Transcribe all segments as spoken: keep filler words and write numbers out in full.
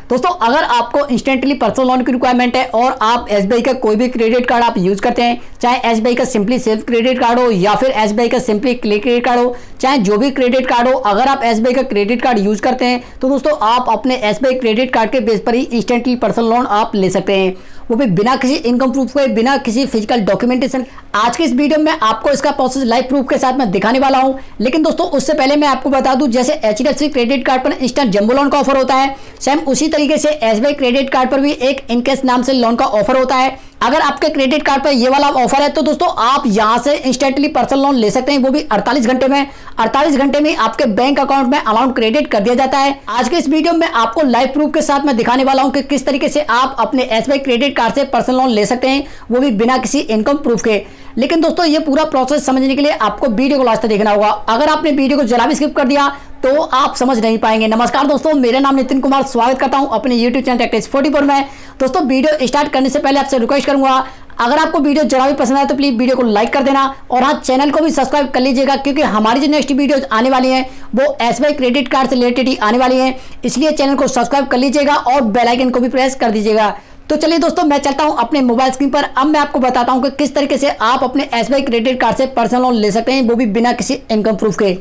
दोस्तों अगर आपको इंस्टेंटली पर्सनल लोन की रिक्वायरमेंट है और आप एसबीआई का कोई भी क्रेडिट कार्ड आप यूज करते हैं, चाहे एसबीआई का सिंपली सेव क्रेडिट कार्ड हो या फिर एसबीआई का सिंपली क्लिक क्रेडिट कार्ड हो, चाहे जो भी क्रेडिट कार्ड हो, अगर आप एसबीआई का क्रेडिट कार्ड यूज करते हैं तो दोस्तों आप अपने एसबीआई क्रेडिट कार्ड के बेस पर ही इंस्टेंटली पर्सनल लोन आप ले सकते हैं, वो भी बिना किसी इनकम प्रूफ के, बिना किसी फिजिकल डॉक्यूमेंटेशन। आज के इस वीडियो में आपको इसका प्रोसेस लाइव प्रूफ के साथ मैं दिखाने वाला हूं। लेकिन दोस्तों उससे पहले मैं आपको बता दूं, जैसे एचडीएफसी क्रेडिट कार्ड पर इंस्टेंट जंबो लोन का ऑफर होता है, सेम उसी तरीके से एसबीआई क्रेडिट कार्ड पर भी एक इनकेस नाम से लोन का ऑफर होता है। अगर आपके क्रेडिट कार्ड पर ये वाला ऑफर है तो दोस्तों आप यहां से इंस्टेंटली पर्सनल लोन ले सकते हैं, वो भी अड़तालीस घंटे में। अड़तालीस घंटे में आपके बैंक अकाउंट में अमाउंट क्रेडिट कर दिया जाता है। आज के इस वीडियो में आपको लाइव प्रूफ के साथ मैं दिखाने वाला हूं कि किस तरीके से आप अपने एसबीआई क्रेडिट कार्ड से पर्सनल लोन ले सकते हैं, वो भी बिना किसी इनकम प्रूफ के। लेकिन दोस्तों ये पूरा प्रोसेस समझने के लिए आपको वीडियो को लास्ट तक देखना होगा। अगर आपने वीडियो को जरा भी स्किप कर दिया तो आप समझ नहीं पाएंगे। नमस्कार दोस्तों, मेरा नाम नितिन कुमार, स्वागत करता हूं अपने YouTube channel Tactics forty four में। दोस्तों वीडियो स्टार्ट करने से पहले आपसे रिक्वेस्ट करूंगा, अगर आपको वीडियो जरा भी पसंद आए तो प्लीज वीडियो को लाइक कर देना और हाँ चैनल को भी सब्सक्राइब कर लीजिएगा, क्योंकि हमारी जो नेक्स्ट वीडियोज आने वाली हैं वो एसबीआई क्रेडिट कार्ड से रिलेटेड ही आने वाली हैं, इसलिए चैनल को सब्सक्राइब कर लीजिएगा और बेल आइकन को भी प्रेस कर दीजिएगा। तो चलिए दोस्तों मैं चलता हूं अपने मोबाइल स्क्रीन पर। अब मैं आपको बताता हूं कि किस तरीके से आप अपने एसबीआई क्रेडिट कार्ड से पर्सनल लोन ले सकते हैं, वो भी बिना किसी इनकम प्रूफ के।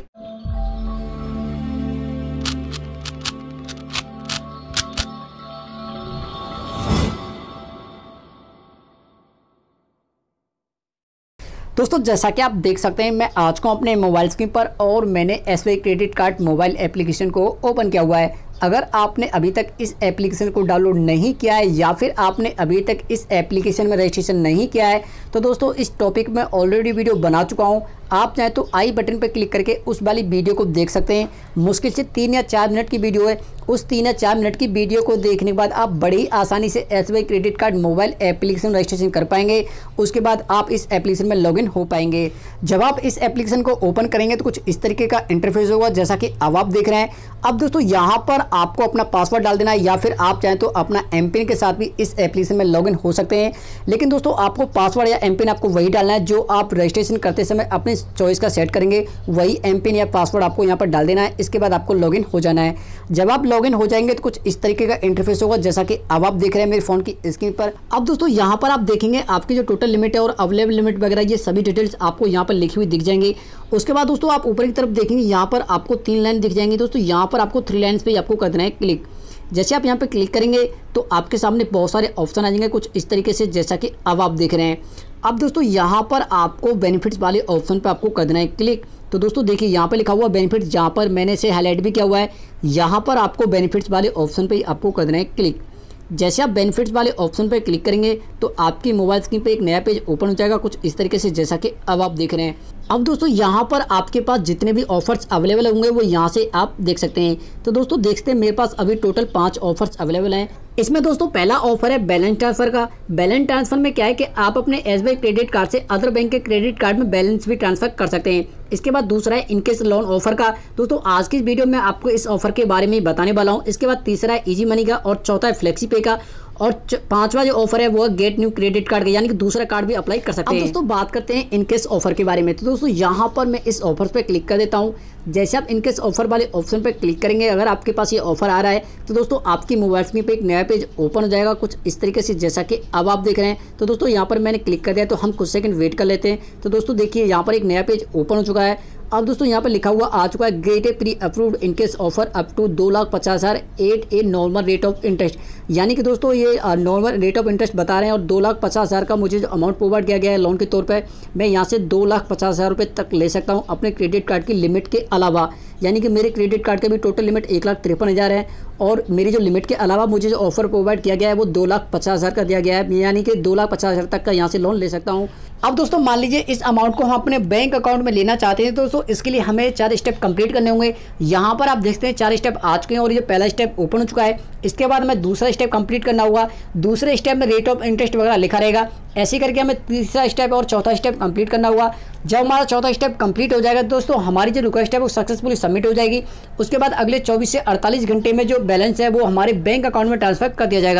दोस्तों जैसा कि आप देख सकते हैं मैं आज को अपने मोबाइल स्क्रीन पर और मैंने SBI credit card mobile application को ओपन किया हुआ है। अगर आपने अभी तक इस एप्लीकेशन को डाउनलोड नहीं किया है या फिर आपने अभी तक इस एप्लीकेशन में रजिस्ट्रेशन नहीं किया है तो दोस्तों इस टॉपिक में ऑलरेडी वीडियो बना चुका हूं। आप चाहे तो आई बटन पर क्लिक करके उस वाली वीडियो को देख सकते हैं। मुश्किल से तीन या चार मिनट की वीडियो है। उस तीन या चार मिनट की वीडियो को देखने के बाद आप बड़ी आसानी से SBI credit card mobile application registration कर पाएंगे। उसके बाद आप इस एप्लीकेशन में लॉगिन हो पाएंगे। जब आप इस एप्लीकेशन को ओपन करेंगे तो कुछ इस तरीके का इंटरफेस होगा जैसा कि अब आप देख रहे हैं। अब दोस्तों यहाँ पर आपको अपना पासवर्ड डाल देना है या फिर आप चाहें तो अपना एम पिन के साथ भी इस एप्लीकेशन में लॉगिन हो सकते हैं। लेकिन दोस्तों आपको पासवर्ड या एम पिन आपको वही डालना है जो आप रजिस्ट्रेशन करते समय अपनी चॉइस का सेट करेंगे, वही एम पिन या पासवर्ड आपको यहाँ पर डाल देना है। इसके बाद आपको लॉगिन हो जाना है। जब आप लॉगिन हो जाएंगे तो कुछ इस तरीके का इंटरफेस होगा जैसा कि अब आप देख रहे हैं मेरे फोन की स्क्रीन पर। अब दोस्तों यहाँ पर आप देखेंगे आपकी जो टोटल लिमिट है और अवेलेबल लिमिट वगैरह ये सभी डिटेल्स आपको यहाँ पर लिखी हुई दिख जाएंगी। उसके बाद दोस्तों आप ऊपर की तरफ देखेंगे यहाँ पर आपको तीन लाइन दिख जाएंगी। दोस्तों यहाँ पर आपको थ्री लाइन्स पे आपको कर देना है क्लिक। जैसे आप यहाँ पे क्लिक करेंगे तो आपके सामने बहुत सारे ऑप्शन आ जाएंगे कुछ इस तरीके से जैसा कि अब आप देख रहे हैं। अब दोस्तों यहाँ पर आपको बेनिफिट्स वाले ऑप्शन पे आपको कर देना है क्लिक। तो दोस्तों देखिए यहाँ पर लिखा हुआ बेनिफिट्स, जहाँ पर मैंने इसे हाईलाइट भी किया हुआ है। यहाँ पर आपको बेनिफिट्स वाले ऑप्शन पे आपको कर देना है क्लिक। जैसे आप बेनिफिट्स वाले ऑप्शन पर क्लिक करेंगे तो आपकी मोबाइल स्क्रीन पे एक नया पेज ओपन हो जाएगा कुछ इस तरीके से जैसा कि अब आप देख रहे हैं। अब दोस्तों यहाँ पर आपके पास जितने भी ऑफर्स अवेलेबल होंगे वो यहाँ से आप देख सकते हैं। तो दोस्तों देखते हैं मेरे पास अभी टोटल पांच ऑफर्स अवेलेबल हैं। इसमें दोस्तों पहला ऑफर है बैलेंस ट्रांसफर का। बैलेंस ट्रांसफर में क्या है कि आप अपने एसबीआई क्रेडिट कार्ड से अदर बैंक के क्रेडिट कार्ड में बैलेंस भी ट्रांसफर कर सकते हैं। इसके बाद दूसरा है इनकेस लोन ऑफर का। दोस्तों आज की इस वीडियो में आपको इस ऑफर के बारे में बताने वाला हूँ। इसके बाद तीसरा है इजी मनी का और चौथा है फ्लेक्सी पे का और पांचवा जो ऑफर है वो है गेट न्यू क्रेडिट कार्ड का, यानी कि दूसरा कार्ड भी अप्लाई कर सकते हैं। अब दोस्तों बात करते हैं इनकेस ऑफर के बारे में। तो दोस्तों यहाँ पर मैं इस ऑफर पे क्लिक कर देता हूँ। जैसे आप इनकेस ऑफर वाले ऑप्शन पे क्लिक करेंगे, अगर आपके पास ये ऑफर आ रहा है तो दोस्तों आपकी मोबाइल स्क्रीन पे एक नया पेज ओपन हो जाएगा कुछ इस तरीके से जैसा कि अब आप देख रहे हैं। तो दोस्तों यहाँ पर मैंने क्लिक कर दिया तो हम कुछ सेकंड वेट कर लेते हैं। तो दोस्तों देखिए यहाँ पर एक नया पेज ओपन हो चुका है। अब दोस्तों यहाँ पर लिखा हुआ आ चुका है get a pre approved encash offer up to दो लाख पचास हज़ार at a normal rate of interest, यानी कि दोस्तों ये नॉर्मल रेट ऑफ इंटरेस्ट बता रहे हैं और दो लाख पचास हज़ार का मुझे जो अमाउंट प्रोवाइड किया गया है लोन के तौर पे, मैं यहाँ से दो लाख पचास हज़ार रुपये तक ले सकता हूँ अपने क्रेडिट कार्ड की लिमिट के अलावा। यानी कि मेरे क्रेडिट कार्ड का भी टोटल लिमिट एक लाख तिरपन हज़ार है और मेरी जो लिमिट के अलावा मुझे जो ऑफर प्रोवाइड किया गया है वो दो लाख पचास हज़ार का दिया गया है, यानी कि दो लाख पचास हज़ार तक का यहाँ से लोन ले सकता हूँ। अब दोस्तों मान लीजिए इस अमाउंट को हम अपने बैंक अकाउंट में लेना चाहते हैं। दोस्तों इसके लिए हमें चार स्टेप कंप्लीट करने होंगे। यहाँ पर आप देखते हैं चार स्टेप आ चुके हैं और ये पहला स्टेप ओपन हो चुका है। इसके बाद हमें दूसरा स्टेप कंप्लीट करना होगा। दूसरे स्टेप में रेट ऑफ इंटरेस्ट वगैरह लिखा रहेगा। ऐसे करके हमें तीसरा स्टेप और चौथा स्टेप कंप्लीट करना होगा। जब हमारा चौथा स्टेप कंप्लीट हो जाएगा दोस्तों हमारी जो रिक्वेस्ट है वो सक्सेसफुली सबमिट हो जाएगी। उसके बाद अगले चौबीस से अड़तालीस घंटे में जो बैलेंस है वो हमारे बैंक अकाउंट में ट्रांसफर कर दिया जाएगा।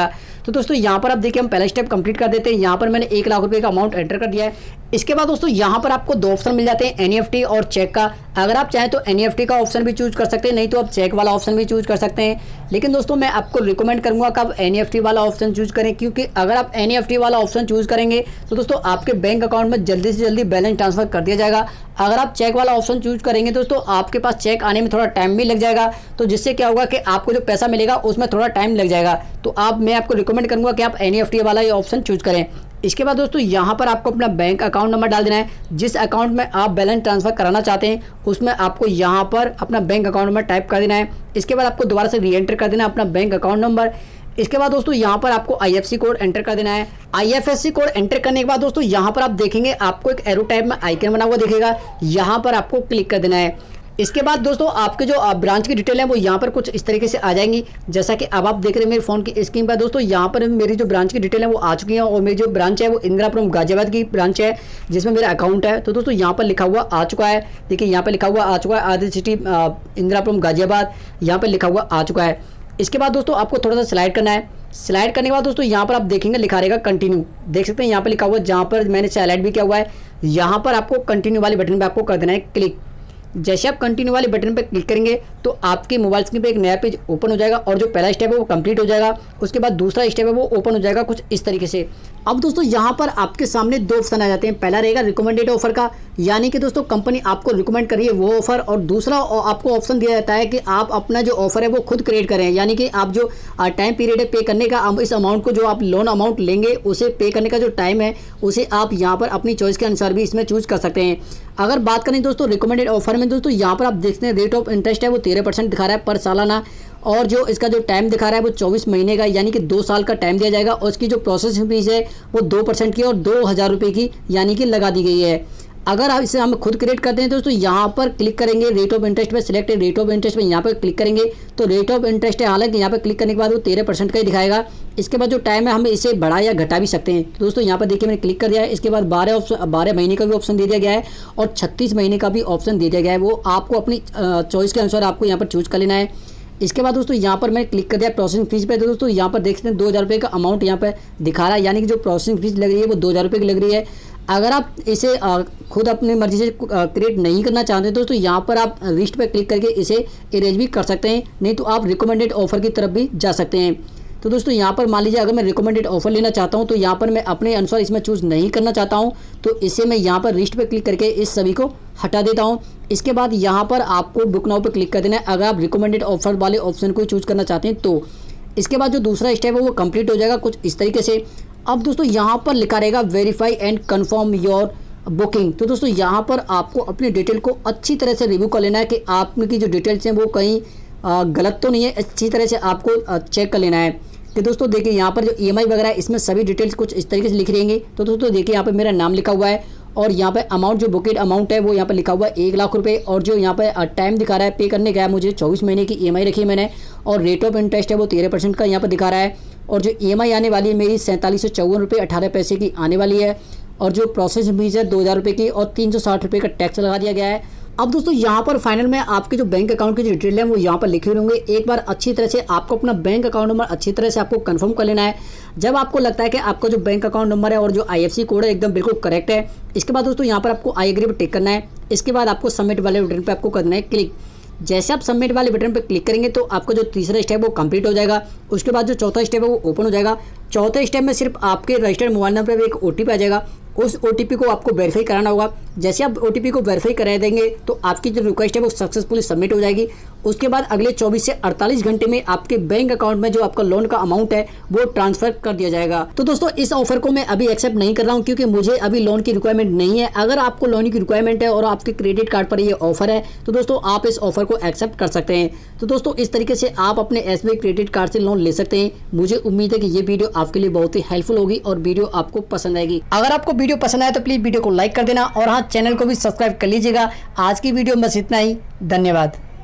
तो दोस्तों यहाँ पर आप देखिए हम पहला स्टेप कंप्लीट कर देते हैं। यहाँ पर मैंने एक लाख रुपए का अमाउंट एंटर कर दिया है। इसके बाद दोस्तों यहाँ पर आपको दो ऑप्शन मिल जाते हैं, एनईएफटी और चेक का। अगर आप चाहें तो एनईएफटी का ऑप्शन भी चूज कर सकते हैं, नहीं तो आप चेक वाला ऑप्शन भी चूज कर सकते हैं। लेकिन दोस्तों मैं आपको रिकमेंड करूंगा कि आप एनईएफटी वाला ऑप्शन चूज करें, क्योंकि अगर आप एनईएफटी वाला ऑप्शन चूज करेंगे तो दोस्तों आपके बैंक अकाउंट में जल्दी से जल्दी बैलेंस ट्रांसफर कर दिया जाएगा। अगर आप चेक वाला ऑप्शन चूज करेंगे दोस्तों आपके पास चेक आने में थोड़ा टाइम भी लग जाएगा, तो जिससे क्या होगा कि आपको जो पैसा मिलेगा उसमें थोड़ा टाइम लग जाएगा। तो आप मैं आपको रिकमेंड करूंगा कि आप एनईएफटी वाला ये ऑप्शन चूज करें। इसके बाद दोस्तों यहाँ पर आपको अपना बैंक अकाउंट नंबर डाल देना है। जिस अकाउंट में आप बैलेंस ट्रांसफर कराना चाहते हैं उसमें आपको यहाँ पर अपना बैंक अकाउंट नंबर टाइप कर देना है। इसके बाद आपको दोबारा से री एंटर कर देना है अपना बैंक अकाउंट नंबर। इसके बाद दोस्तों यहाँ पर आपको आईएफएससी कोड एंटर कर देना है। आईएफएससी कोड एंटर करने के बाद दोस्तों यहाँ पर आप देखेंगे आपको एक एरो टाइप में आइकन बना हुआ दिखेगा, यहाँ पर आपको क्लिक कर देना है। इसके बाद दोस्तों आपके जो ब्रांच की डिटेल है वो यहाँ पर कुछ इस तरीके से आ जाएंगी, जैसा कि अब आप देख रहे हैं मेरे फ़ोन की स्क्रीन पर। दोस्तों यहाँ पर मेरी जो ब्रांच की डिटेल है वो आ चुकी है और मेरी जो ब्रांच है वो इंदिरापुरम गाजियाबाद की ब्रांच है जिसमें मेरा अकाउंट है। तो दोस्तों यहाँ पर लिखा हुआ आ चुका है, देखिए यहाँ पर लिखा हुआ आ चुका है आदि सिटी इंदिरापुरम गाजियाबाद, यहाँ पर लिखा हुआ आ चुका है। इसके बाद दोस्तों आपको थोड़ा सा स्लाइड करना है। स्लाइड करने के बाद दोस्तों यहाँ पर आप देखेंगे लिखा रहेगा कंटिन्यू, देख सकते हैं यहाँ पर लिखा हुआ है, जहाँ पर मैंने स्लाइड भी किया हुआ है। यहाँ पर आपको कंटिन्यू वाले बटन पर आपको कर देना है क्लिक। जैसे आप कंटिन्यू वाले बटन पर क्लिक करेंगे तो आपके मोबाइल स्क्रीन पे एक नया पेज ओपन हो जाएगा और जो पहला स्टेप है वो कंप्लीट हो जाएगा। उसके बाद दूसरा स्टेप है वो ओपन हो जाएगा कुछ इस तरीके से। अब दोस्तों यहाँ पर आपके सामने दो ऑप्शन आ जाते हैं। पहला रहेगा रिकमेंडेड ऑफर का, यानी कि दोस्तों कंपनी आपको रिकमेंड करिए वो ऑफर, और दूसरा आपको ऑप्शन दिया जाता है कि आप अपना जो ऑफर है वो खुद क्रिएट करें, यानी कि आप जो टाइम पीरियड है पे करने का, इस अमाउंट को जो आप लोन अमाउंट लेंगे उसे पे करने का जो टाइम है उसे आप यहाँ पर अपनी चॉइस के अनुसार भी इसमें चूज कर सकते हैं। अगर बात करें दोस्तों रिकमेंडेड ऑफर में, दोस्तों यहाँ पर आप देखते हैं रेट ऑफ इंटरेस्ट है वो तेरह परसेंट दिखा रहा है पर सालाना, और जो इसका जो टाइम दिखा रहा है वो चौबीस महीने का, यानी कि दो साल का टाइम दिया जाएगा। और इसकी जो प्रोसेसिंग फीस है वो दो परसेंट की और दो हज़ार रुपये की यानी कि लगा दी गई है। अगर आप इसे हम खुद क्रिएट करते हैं दोस्तों यहाँ पर क्लिक करेंगे रेट ऑफ इंटरेस्ट पे, सिलेक्ट रेट ऑफ इंटरेस्ट पे यहाँ पर क्लिक करेंगे तो रेट ऑफ इंटरेस्ट है, हालांकि यहाँ पर क्लिक करने के बाद वो तेरह परसेंट का ही दिखाएगा। इसके बाद जो टाइम है हम इसे बढ़ा या घटा भी सकते हैं। तो दोस्तों यहाँ पर देखिए मैंने क्लिक कर दिया है। इसके बाद बारह ऑप्शन बारह महीने का भी ऑप्शन दे दिया गया है और छत्तीस महीने का भी ऑप्शन दे दिया गया है, वो आपको अपनी चॉइस के अनुसार आपको यहाँ पर चूज कर लेना है। इसके बाद दोस्तों यहाँ पर मैं क्लिक कर दिया प्रोसेसिंग फीस पे, तो दोस्तों यहाँ पर देख सकते हैं दो हज़ार रुपये का अमाउंट यहाँ पर दिखा रहा है, यानी कि जो प्रोसेसिंग फीस लग रही है वो दो हज़ार रुपये की लग रही है। अगर आप इसे खुद अपनी मर्जी से क्रिएट नहीं करना चाहते दोस्तों यहाँ पर आप लिस्ट पे क्लिक करके इसे इरेज भी कर सकते हैं, नहीं तो आप रिकमेंडेड ऑफर की तरफ भी जा सकते हैं। तो दोस्तों यहाँ पर मान लीजिए अगर मैं रिकमेंडेड ऑफर लेना चाहता हूँ तो यहाँ पर मैं अपने अनुसार इसमें चूज़ नहीं करना चाहता हूँ, तो इसे मैं यहाँ पर लिस्ट पे क्लिक करके इस सभी को हटा देता हूँ। इसके बाद यहाँ पर आपको बुक नाउ पे क्लिक कर देना है अगर आप रिकमेंडेड ऑफर वाले ऑप्शन को चूज़ करना चाहते हैं तो। इसके बाद जो दूसरा स्टेप है वो कंप्लीट हो जाएगा कुछ इस तरीके से। अब दोस्तों यहाँ पर लिखा रहेगा verify and confirm your booking. तो दोस्तों यहाँ पर आपको अपनी डिटेल को अच्छी तरह से रिव्यू कर लेना है कि आपकी जो डिटेल्स हैं वो कहीं गलत तो नहीं है, अच्छी तरह से आपको चेक कर लेना है। कि दोस्तों देखिए यहाँ पर जो ईएमआई वगैरह है इसमें सभी डिटेल्स कुछ इस तरीके से लिखी रहेंगी। तो दोस्तों देखिए यहाँ पर मेरा नाम लिखा हुआ है और यहाँ पे अमाउंट जो बुकेड अमाउंट है वो यहाँ पे लिखा हुआ है एक लाख रुपए, और जो यहाँ पे टाइम दिखा रहा है पे करने का है मुझे चौबीस महीने की ईएमआई रखी है मैंने, और रेट ऑफ इंटरेस्ट है वो तेरह परसेंट का यहाँ पर दिखा रहा है, और जो ईएमआई आने वाली है मेरी सैंतालीस सौ चौवन रुपये अठारह पैसे की आने वाली है, और जो प्रोसेस फीस है दो हज़ार रुपये की और तीन सौ साठ रुपये का टैक्स लगा दिया गया है। अब दोस्तों यहाँ पर फाइनल में आपके जो बैंक अकाउंट की जो डिटेल है वो यहाँ पर लिखे होंगे। एक बार अच्छी तरह से आपको अपना बैंक अकाउंट नंबर अच्छी तरह से आपको कंफर्म कर लेना है। जब आपको लगता है कि आपका जो बैंक अकाउंट नंबर है और जो आईएफएससी कोड है एकदम बिल्कुल करेक्ट है, इसके बाद दोस्तों यहाँ पर आपको आई एग्री पर टिक करना है। इसके बाद आपको सबमिट वाले बटन पर आपको करना है क्लिक। जैसे आप सबमिट वाले बटन पर क्लिक करेंगे तो आपका जो तीसरा स्टेप वो कंप्लीट हो जाएगा। उसके बाद जो चौथा स्टेप है वो ओपन हो जाएगा। चौथे स्टेप में सिर्फ आपके रजिस्टर्ड मोबाइल नंबर पर एक ओटीपी आ जाएगा, उस ओटीपी को आपको वेरीफाई कराना होगा। जैसे आप ओटीपी को वेरीफाई करा देंगे तो आपकी जो रिक्वेस्ट है वो सक्सेसफुली सबमिट हो जाएगी। उसके बाद अगले चौबीस से अड़तालीस घंटे में आपके बैंक अकाउंट में जो आपका लोन का अमाउंट है वो ट्रांसफर कर दिया जाएगा। तो दोस्तों इस ऑफर को मैं अभी एक्सेप्ट नहीं कर रहा हूँ क्योंकि मुझे अभी लोन की रिक्वायरमेंट नहीं है। अगर आपको लोन की रिक्वायरमेंट है और आपके क्रेडिट कार्ड पर ये ऑफर है तो दोस्तों आप इस ऑफर को एक्सेप्ट कर सकते हैं। तो दोस्तों इस तरीके से आप अपने एसबीआई क्रेडिट कार्ड से लोन ले सकते हैं। मुझे उम्मीद है कि ये वीडियो आपके लिए बहुत ही हेल्पफुल होगी और वीडियो आपको पसंद आएगी। अगर आपको वीडियो पसंद आए तो प्लीज वीडियो को लाइक कर देना और हाँ चैनल को भी सब्सक्राइब कर लीजिएगा। आज की वीडियो में बस इतना ही, धन्यवाद।